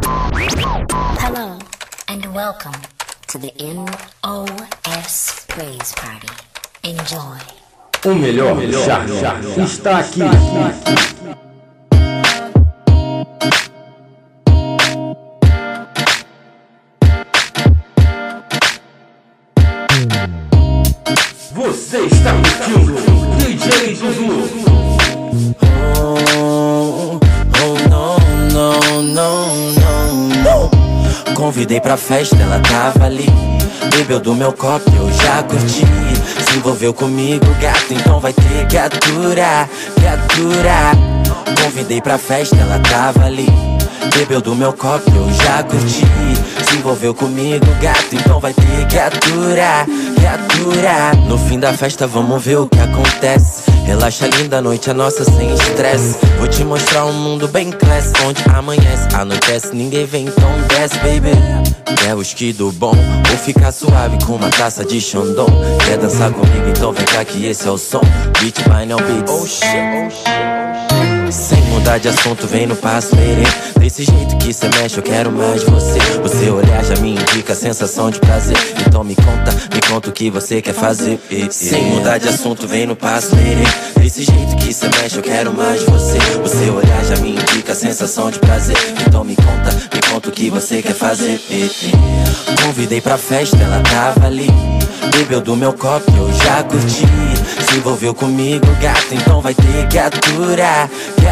Hello and welcome to the NOS Praise Party. Enjoy. O melhor já está aqui. Você está curtindo DJ Dudu. No. Convidei pra festa, ela tava ali. Bebeu do meu copo, eu já curti. Se envolveu comigo, gato, então vai ter que aturar. Convidei pra festa, ela tava ali. Bebeu do meu copo, eu já curti. Se envolveu comigo, gato, então vai ter que aturar. No fim da festa vamos ver o que acontece. Relaxa, linda, noite é nossa sem estresse. Vou te mostrar um mundo bem class, onde amanhece, anoitece, ninguém vem, então desce, baby. Quer whisky do bom, ou ficar suave com uma taça de Chandon. Quer dançar comigo, então vem cá que esse é o som. Beat by Neo Beats. Oh shit. Sem mudar de assunto, vem no passo, lady. Desse jeito que cê mexe, eu quero mais de você. O seu olhar já me indica a sensação de prazer. Então me conta o que você quer fazer. Sem mudar de assunto, vem no passo, lady. Desse jeito que cê mexe, eu quero mais de você. O seu olhar já me indica a sensação de prazer. Então me conta o que você quer fazer. Convidei pra festa, ela tava ali. Bebeu do meu copo, eu já curti. Se envolveu comigo, gato, então vai ter que aturar.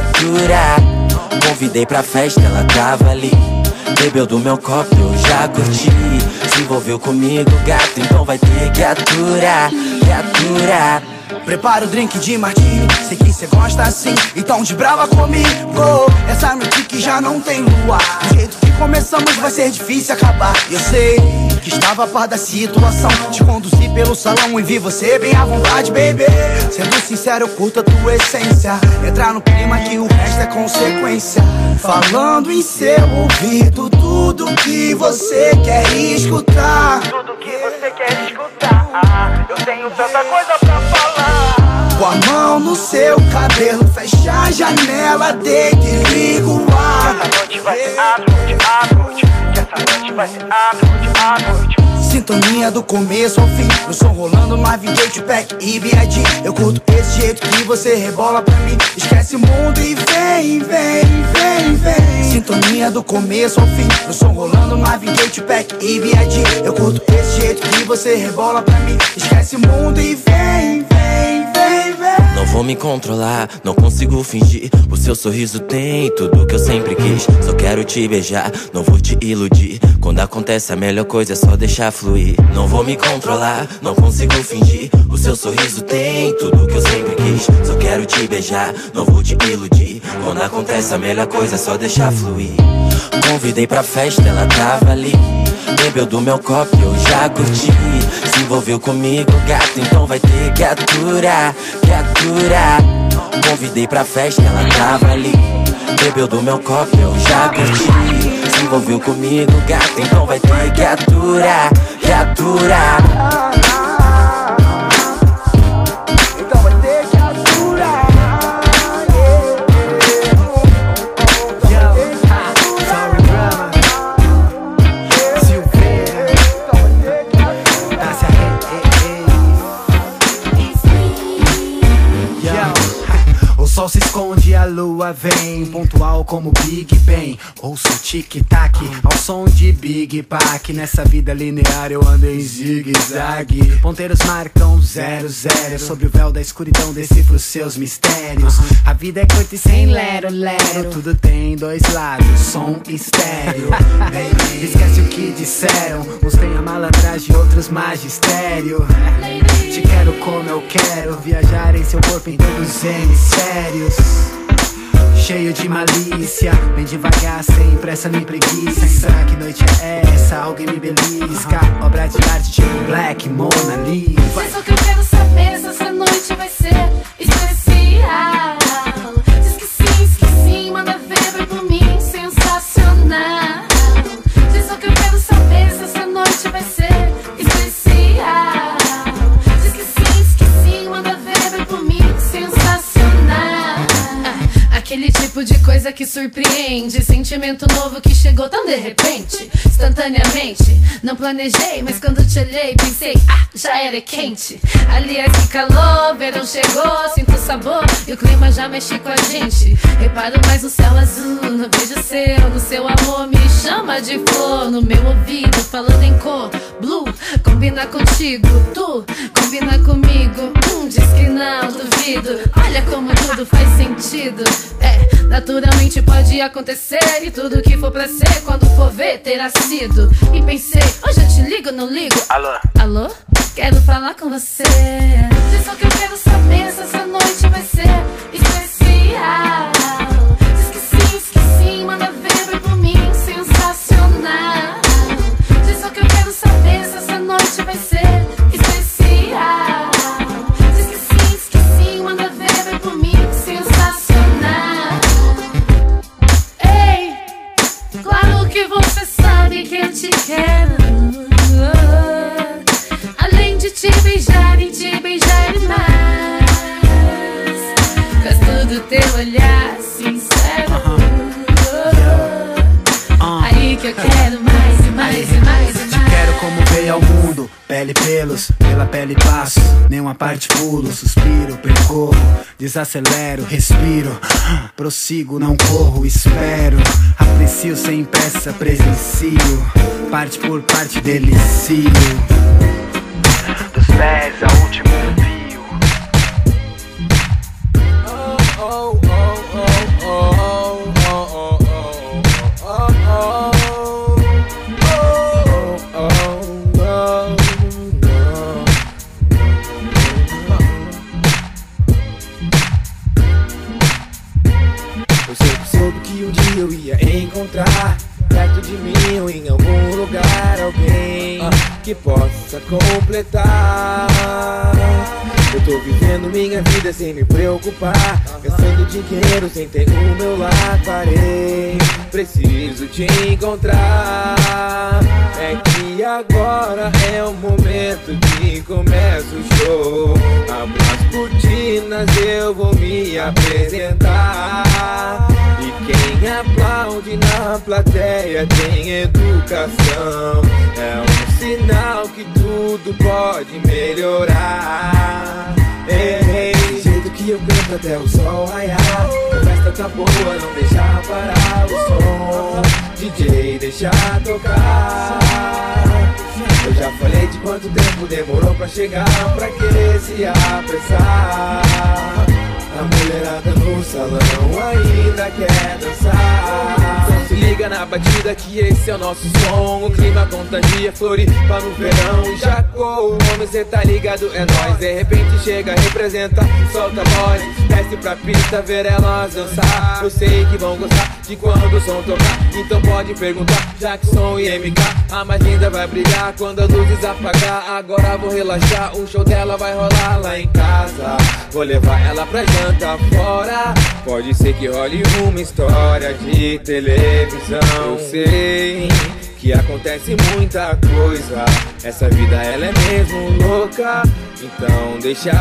Convidei pra festa, ela tava ali. Bebeu do meu copo, eu já curti. Se envolveu comigo, gato, então vai ter que aturar. Prepara o drink de martini, sei que cê gosta assim, então de brava comigo. Essa noite que já não tem luar, do jeito que começamos vai ser difícil acabar. Eu sei que estava a par da situação, te conduzi pelo salão e vi você bem à vontade, baby. Sendo sincero, eu curto a tua essência. Entrar no clima que o resto é consequência. Falando em seu ouvido tudo que você quer escutar. Tudo que você quer escutar. Eu tenho tanta coisa pra falar. Com a mão no seu cabelo, fecha a janela, deita e liga o ar. Essa noite vai ser a noite. Essa noite vai ser a noite. Sintonia do começo ao fim, no som rolando Marvin Gaye, Tupac e B.I.G. Eu curto esse jeito que você rebola pra mim. Esquece o mundo e vem. Sintonia do começo ao fim, no som rolando Marvin Gaye, Tupac e B.I.G. Eu curto esse jeito que você rebola pra mim. Esquece o mundo e vem. Não vou me controlar, não consigo fingir. O seu sorriso tem tudo que eu sempre quis. Só quero te beijar, não vou te iludir. Quando acontece a melhor coisa é só deixar fluir. Não vou me controlar, não consigo fingir. O seu sorriso tem tudo que eu sempre quis. Só quero te beijar, não vou te iludir. Quando acontece a melhor coisa é só deixar fluir. Convidei pra festa, ela tava ali. Bebeu do meu copo, eu já curti. Se envolveu comigo, gato, então vai ter que aturar. Convidei pra festa, ela tava ali. Bebeu do meu copo, eu já curti. Se envolveu comigo, gato, então vai ter que aturar. Então vai ter que aturar. O sol se esconde, a lua vem, pontual como Big Ben. Ouço tic-tac, ao som de Big Pac. Nessa vida linear eu ando em zigue-zague. Ponteiros marcam 00. Sobre o véu da escuridão decifro seus mistérios. A vida é curta e sem lero-lero. Tudo tem dois lados, som e estéreo. Esquece o que disseram. Uns têm a malandragem, outros magistério. Te quero como eu quero, viajar em seu corpo em todos os hemisférios. Cheio de malícia, bem devagar, sem pressa nem preguiça. Será que noite é essa? Alguém me belisca. Obra de arte tipo Black, Mona Lisa. Diz o que eu quero saber, se essa noite vai ser especial. Diz que sim, manda ver, vai por mim, sensacional. Diz o que eu quero saber, se essa noite vai ser especial. Diz que sim, manda ver, vai por mim, sensacional. Aquele tipo de coisa que que surpreende, sentimento novo que chegou tão de repente, instantaneamente. Não planejei, mas quando te olhei pensei, já era quente. Aliás, que calor, verão chegou, sinto o sabor e o clima já mexe com a gente. Reparo mais no céu azul, no beijo seu, no seu amor me chama de flor. No meu ouvido, falando em cor, blue, combina contigo, tu, combina comigo, diz que não, duvido. Olha como tudo faz sentido. Naturalmente pode acontecer e tudo que for pra ser, quando for ver, terá sido. E pensei, hoje eu te ligo, não ligo. Alô? Alô? Quero falar com você. Diz só que eu quero saber se essa noite vai ser especial. Diz que sim, manda ver, vai por mim, sensacional. Diz só que eu quero saber se essa noite vai ser especial. Diz que sim, manda ver, vai por mim, sensacional. Ei, claro que você sabe que eu te quero. Além de te beijar e te beijar mais, gosto do teu olhar sincero. Aí que eu quero mais e mais e mais e mais. Te quero como veio ao mundo, pele e pelos, pela pele passo, nenhuma parte pulo, suspiro, percorro, desacelero, respiro, prossigo, não corro, espero, aprecio sem pressa, presencio, parte por parte, delicio. Dos pés ao último fio. Eu sempre soube que um dia eu ia encontrar perto de mim ou em algum lugar alguém que possa completar. Eu tô vivendo minha vida sem me preocupar, gastando dinheiro sem ter o meu lar. Parei, preciso te encontrar. É que agora é o momento que começa o show. Abro as cortinas, eu vou me apresentar. E quem aplaude na plateia tem educação. É um sinal que tudo pode melhorar. Ei, do jeito que eu canto até o sol raiar. A festa tá boa, não deixa parar o som. DJ, deixa tocar. Eu já falei de quanto tempo demorou pra chegar, pra querer se apressar. A mulherada no salão ainda quer dançar. Então se liga na batida que esse é o nosso som. O clima contagia, Floripa no verão. E Jacó, o nome cê tá ligado, é nóis. De repente chega, representa, solta a voz. Desce pra pista, ver elas dançar. Eu sei que vão gostar de quando o som tocar. Então pode perguntar, Jackson e MK. A mais linda vai brilhar quando as luzes apagar. Agora vou relaxar, o show dela vai rolar lá em casa. Vou levar ela pra jantar fora. Pode ser que role uma história de televisão. Eu sei que acontece muita coisa. Essa vida ela é mesmo louca, então deixa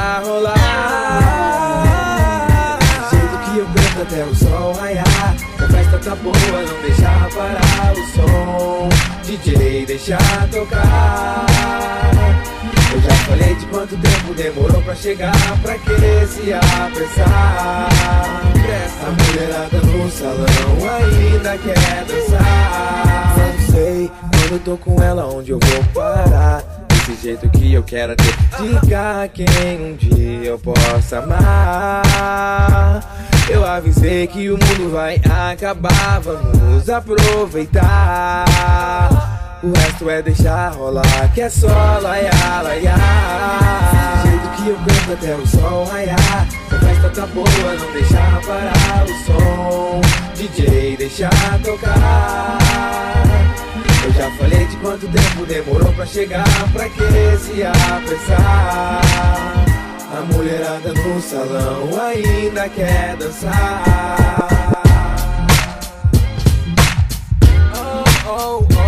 rolar. Do jeito que eu canto até o sol raiar. A festa tá boa, não deixa parar o som. DJ, deixa tocar. Eu já falei de quanto tempo demorou pra chegar, pra querer se apressar. A mulherada no salão ainda quer dançar. Não sei quando eu tô com ela onde eu vou parar. Desse jeito que eu quero ter. Diga quem um dia eu possa amar. Eu avisei que o mundo vai acabar, vamos aproveitar. O resto é deixar rolar, que é só laiá, laiá. Do jeito que eu canto até o sol raiar. A festa tá boa, não deixa parar o som. DJ, deixa tocar. Eu já falei de quanto tempo demorou pra chegar, pra querer se apressar. A mulherada no salão ainda quer dançar. Oh, oh, oh.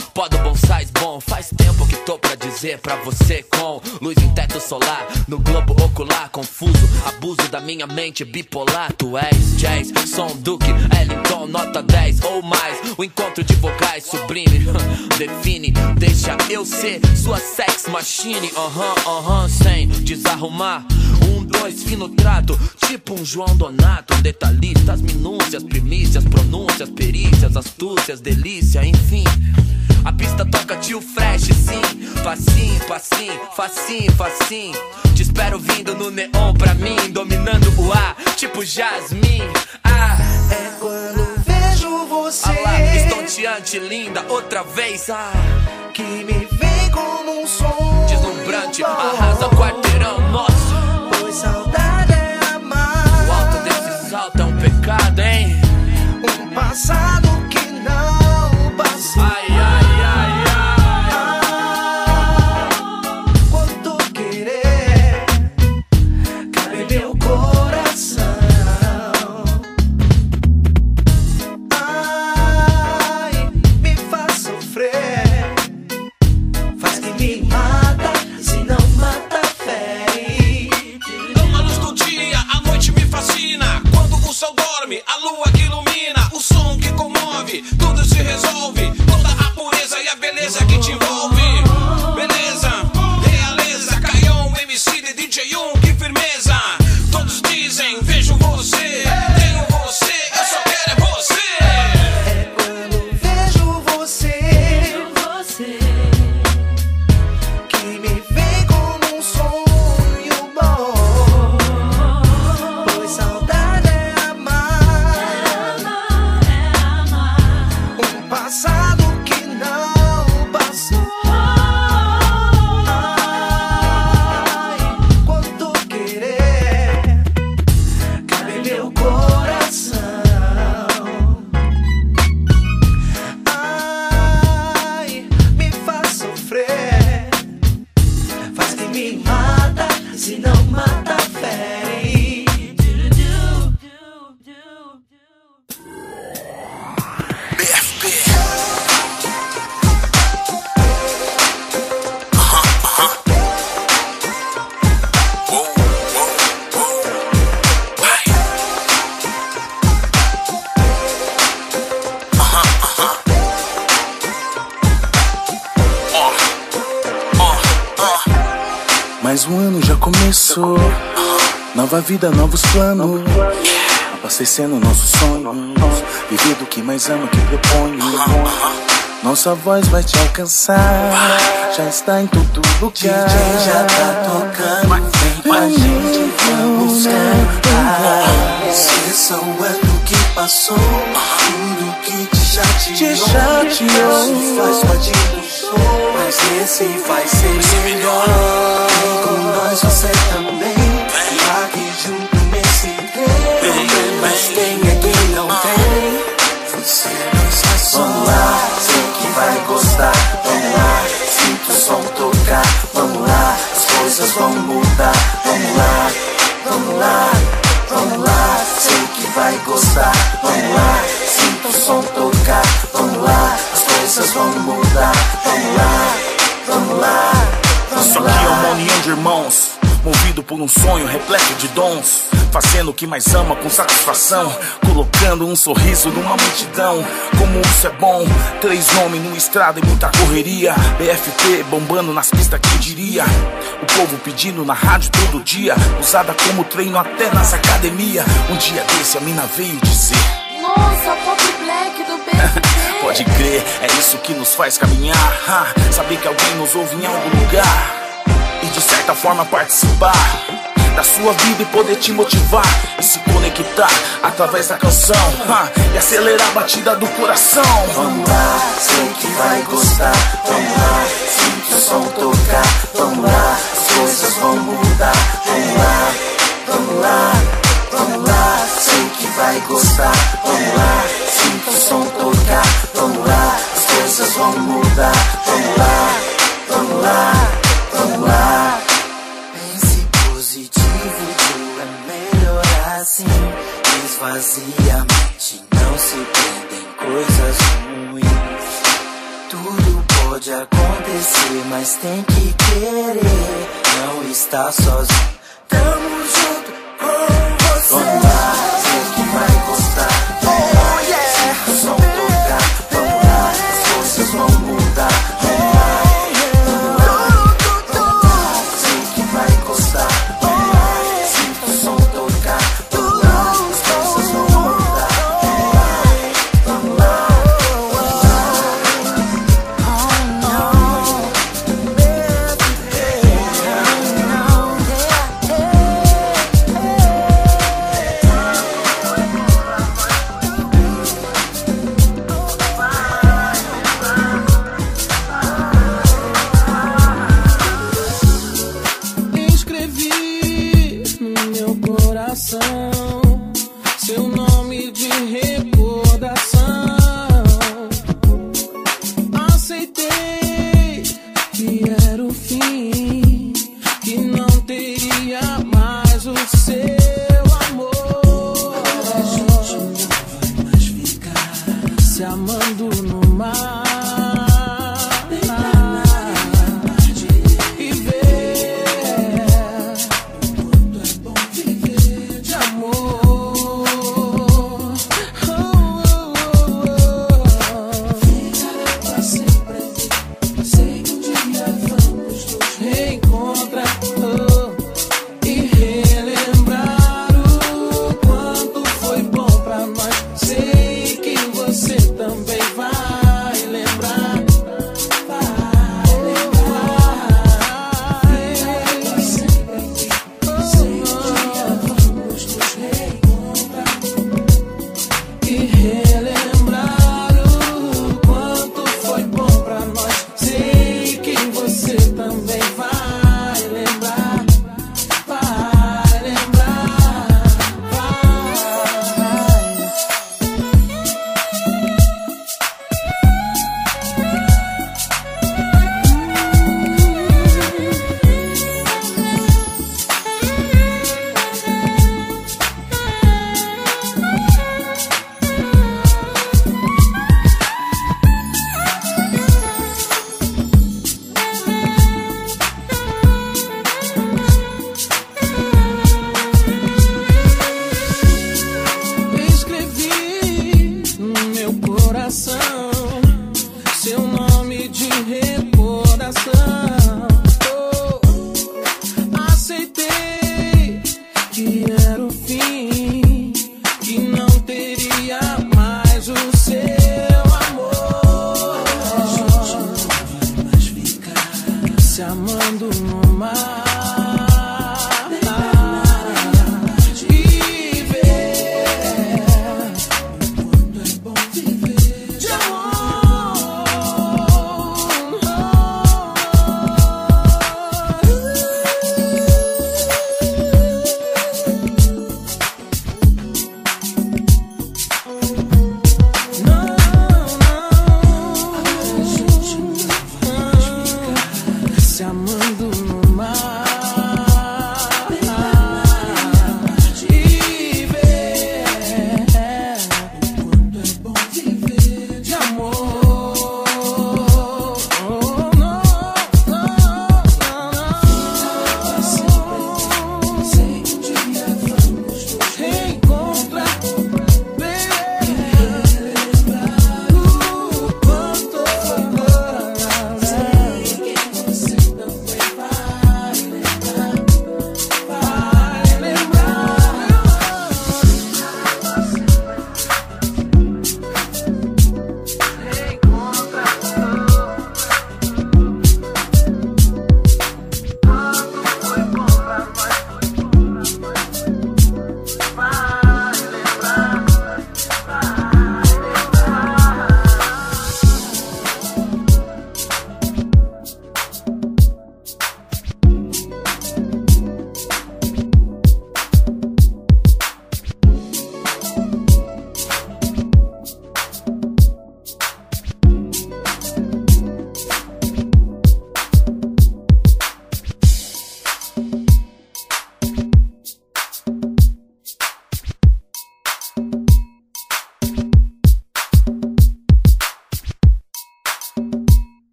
pó do bonsais bom. Faz tempo que tô pra dizer pra você, com luz em teto solar, no globo ocular, confuso, abuso da minha mente bipolar. Tu és jazz, som Duke, Ellington, nota 10 ou mais. O encontro de vocais sublime define, deixa eu ser sua sex machine. Sem desarrumar. 1, 2, fino trato, tipo um João Donato, um detalhista, as minúcias, primícias, pronúncias, perícias, astúcias, delícia, enfim. A pista toca tio Fresh, sim. Facinho, facinho, facinho, facinho. Te espero vindo no neon pra mim, dominando o ar, tipo Jasmine. É quando vejo você, estonteante, linda, outra vez, que me vem como um som deslumbrante, arrasa quarteirão, nossa. Pois saudade é amar. O alto desse salto é um pecado, hein? Um passado que não passou. Ai, ai, ai, ai. Quanto querer cabe meu coração. Ai, me faz sofrer, faz que me mata, se não mata fere. Amo a luz do dia, a noite me fascina. Quando o sol dorme, a lua que ilumina. O som que comove, tudo se resolve. Toda a pureza e a beleza que te envolve. Beleza, realeza, Caião, MC de DJ1, que firmeza. Todos dizem, vejo você, tenho você, eu só quero é você. É quando vejo você, que me vem como um sonho bom. Pois saudade é amar, um passado que não passou. Ai, quanto querer cabe meu coração. Ai, me faz sofrer, faz que me mata, se não mata fere. Mais um ano já começou, nova vida, novos planos, abastecendo nossos sonhos, viver do que mais ama, que propõe. Nossa voz vai te alcançar, já está em todo lugar. DJ já tá tocando, vem com a gente, vamos cantar. Esqueça o ano que passou, tudo que te chateou. Isso faz parte do show, mas esse vai ser melhor. Vem com nós, você também, aqui junto nesse rei. Mas quem é que não tem? Você não está só. Vamos lá, sei que vai gostar. Vamos lá, sinta o som tocar. Vamos lá, as coisas vão mudar. Vamos lá, vamos lá, vamos lá, sei que vai gostar. Vamos lá, sinta o som tocar. Vamos lá, as coisas vão mudar. Vamos lá, vamos lá, vamos Isso lá. aqui é uma união de irmãos, movido por um sonho repleto de dons, fazendo o que mais ama com satisfação, colocando um sorriso numa multidão. Como isso é bom, 3 nomes no estrada e muita correria. BFP bombando nas pistas, quem diria? O povo pedindo na rádio todo dia, usada como treino até nas academias. Um dia desse a mina veio dizer: Nossa, pop black do BFP. pode crer, é isso que nos faz caminhar. Saber que alguém nos ouve em algum lugar e de certa forma participar da sua vida e poder te motivar e se conectar através da canção, e acelerar a batida do coração. Vamos lá, sei que vai gostar. Vamos lá, sinta o som tocar. Vamos lá, as coisas vão mudar. Vamos lá, vamos lá, vamos lá, sei que vai gostar. Vamos lá, sinta o som tocar. Vamos lá, as coisas vão mudar. Vamos lá, vamos lá, vamos lá. Pense positivo, tudo é melhor assim. Esvazia a mente, não se prenda em coisas ruins. Tudo Tudo pode acontecer, mas tem que querer. Não está sozinho, tamo junto com você. Vamos lá, sei que vai gostar. Vamos lá, sinta o som tocar. Vamos lá, as forças vão mudar. Vamos lá, sei que vai gostar. Vamos lá, sinta o som tocar. Vamos lá, as forças vão mudar. Vamos lá, escrevi no meu coração seu nome de recordação. Aceitei que era o fim, que não teria mais o seu amor. A gente não vai mais ficar se amando no mar. E ver o quanto é bom viver de amor. Ficarei pra sempre aqui. Sei que um dia vamos nos reencontrar e relembrar o quanto foi bom pra nós. Sei que você também vai lembrar. Vai lembrar. Ficarei pra sempre aqui. Sei que um dia vamos nos reencontrar e relembrar o quanto foi bom pra nós. Sei que você também vai lembrar. Vai lembrar. Vai. Escrevi no meu coração seu nome de recordação. Aceitei que era o fim, que não teria mais o seu amor. A gente não vai mais ficar se amando no mar.